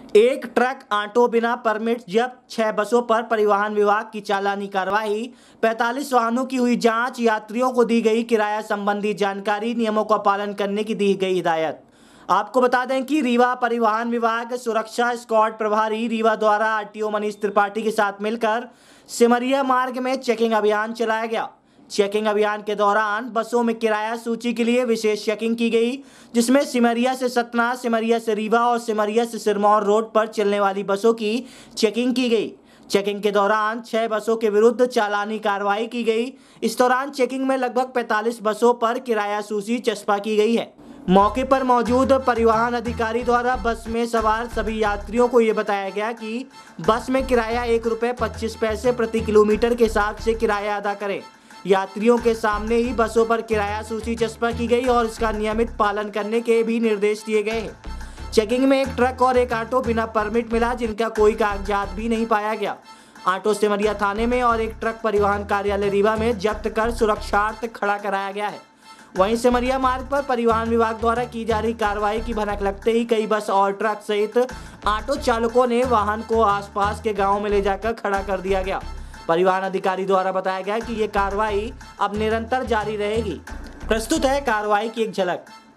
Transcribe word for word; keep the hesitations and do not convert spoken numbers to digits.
एक truck auto बिना permit जब्त, छह बसों पर परिवहन विभाग की चालानी कार्रवाई, पैंतालीस वाहनों की हुई जांच, यात्रियों को दी गई किराया संबंधी जानकारी, नियमों का पालन करने की दी गई हिदायत। आपको बता दें कि रीवा परिवहन विभाग सुरक्षा स्क्वाड प्रभारी रीवा द्वारा आरटीओ मनीष त्रिपाठी के साथ मिलकर सिमरिया मार्ग में चेकिंग अभियान चलाया गया। चेकिंग अभियान के दौरान बसों में किराया सूची के लिए विशेष चेकिंग की गई, जिसमें सिमरिया से सतना, सिमरिया से रीवा और सिमरिया से सिरमौर रोड पर चलने वाली बसों की चेकिंग की गई। चेकिंग के दौरान छह बसों के विरुद्ध चालानी कार्रवाई की गई। इस दौरान चेकिंग में लगभग पैंतालीस बसों पर किराया सूची चस्पा की गई है। मौके पर मौजूद परिवहन अधिकारी द्वारा बस में सवार सभी यात्रियों को ये बताया गया कि बस में किराया एक रुपये पच्चीस पैसे प्रति किलोमीटर के हिसाब से किराया अदा करें। यात्रियों के सामने ही बसों पर किराया सूची चस्पा की गई और इसका नियमित पालन करने के भी निर्देश दिए गए हैं। चेकिंग में एक ट्रक और एक ऑटो बिना परमिट मिला, जिनका कोई कागजात भी नहीं पाया गया। ऑटो सिमरिया थाने में और एक ट्रक परिवहन कार्यालय रीवा में जब्त कर सुरक्षार्थ खड़ा कराया गया है। वहीं सिमरिया मार्ग पर परिवहन विभाग द्वारा की जा रही कार्रवाई की भनक लगते ही कई बस और ट्रक सहित ऑटो चालकों ने वाहन को आसपास के गाँव में ले जाकर खड़ा कर दिया गया। परिवहन अधिकारी द्वारा बताया गया कि ये कार्रवाई अब निरंतर जारी रहेगी। प्रस्तुत है कार्रवाई की एक झलक।